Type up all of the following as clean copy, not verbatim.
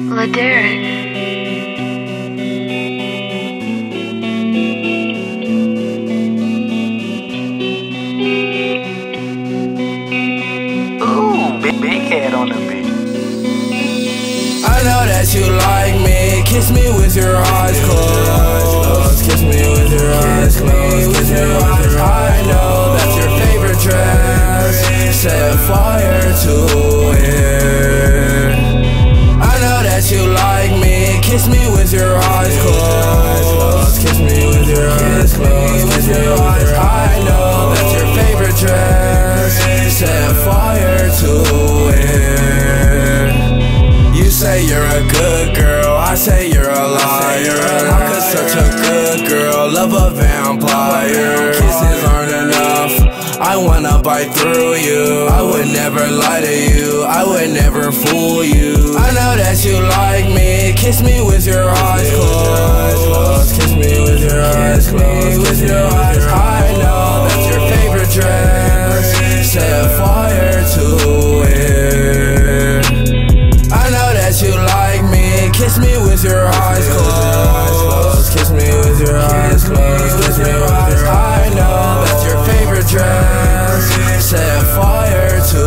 Ladera. Big head on the beat. I know that you like me. Kiss me with your eyes closed. Kiss me with your eyes closed. Kiss me with your eyes. I know that's your favorite dress. Set fire to it. I know that you like me. Kiss me with your eyes closed. Kiss me with your eyes closed. Kiss me with your eyes. I know that's your favorite dress. Set fire to it. You say you're a good girl, I say you're a liar. How could such a good girl love a vampire? Kisses aren't enough, I wanna bite through you. I would never lie to you, I would never fool you. I know that you like me, kiss me with your eyes closed. Kiss me with your eyes closed, with your eyes. I know that's your favorite dress. Set fire to it. I know that you like me. Kiss me with your eyes closed. Kiss me with your eyes closed. Kiss me with your eyes. I know that's your favorite dress. Set fire to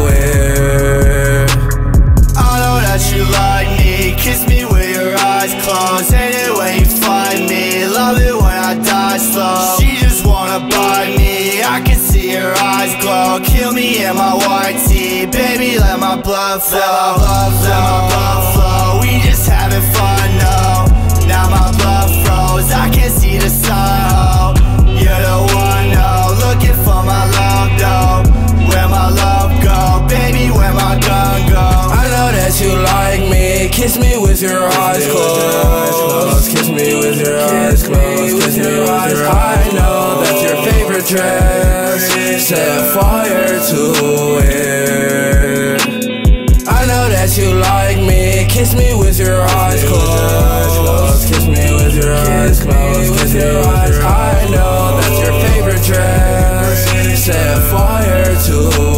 it. I know that you like me. Kiss me with your eyes closed. Anyway you find me, love it when I die slow. She just wanna bite me, I can see her eyes glow. Kill me in my white tee, baby, let my blood flow. Let my blood flow, we just having fun, no. Now my blood froze, I can't see the sun, oh. You're the one, no, looking for my love, though. Where my love go, baby, where my gun go. I know that you like me. Kiss me with your eyes closed. Kiss me with your eyes closed. Kiss me with your eyes. I know that's your favorite dress. Set fire to it. I know that you like me. Kiss me with your eyes closed. Kiss me with your eyes closed. Kiss me with your eyes. I know that's your favorite dress. Set fire to it.